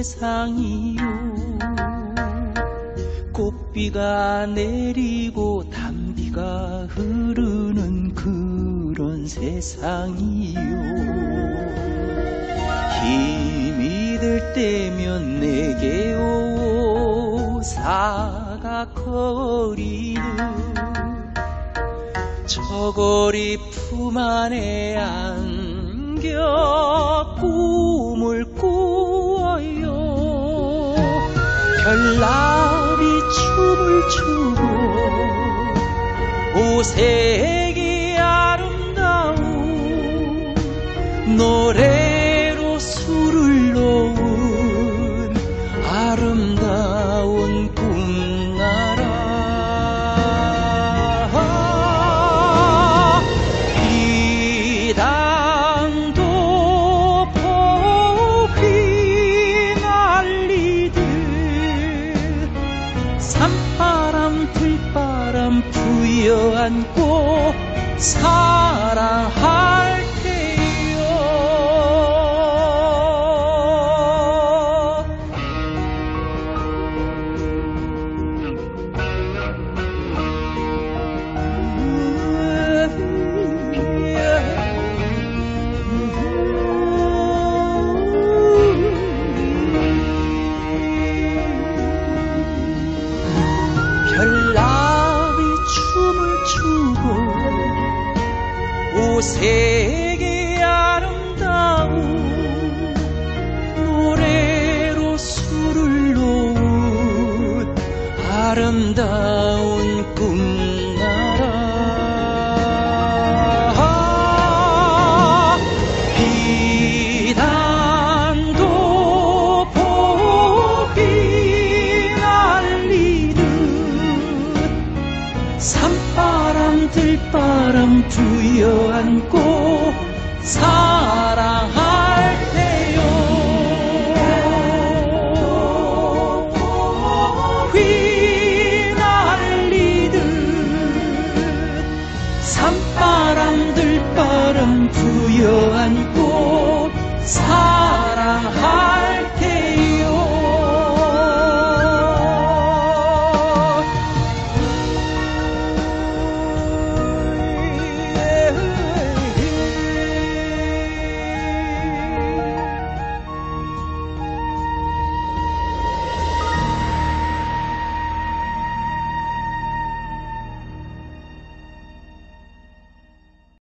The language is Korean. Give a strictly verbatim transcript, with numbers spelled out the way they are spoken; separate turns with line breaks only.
세상이요. 꽃비가 내리고 단비가 흐르는 그런 세상이요. 힘이 들 때면 내게 오 사각거리는 저 거리 품 안에 안겨 꿈을 꾸어요. 별나비 춤을 추고 오색이 아름다운 노래로 술을 놓은 아름다운 꿈나라. 비단도 pop이 날리듯 산바람 들바람 부여안고 사랑할 별나비 춤을 추고 오색이 아름다운 노래로 술을 놓은 아름다운 꿈나라. 비단도 pop이 날리듯 산바람 들바람 부여안고 사랑하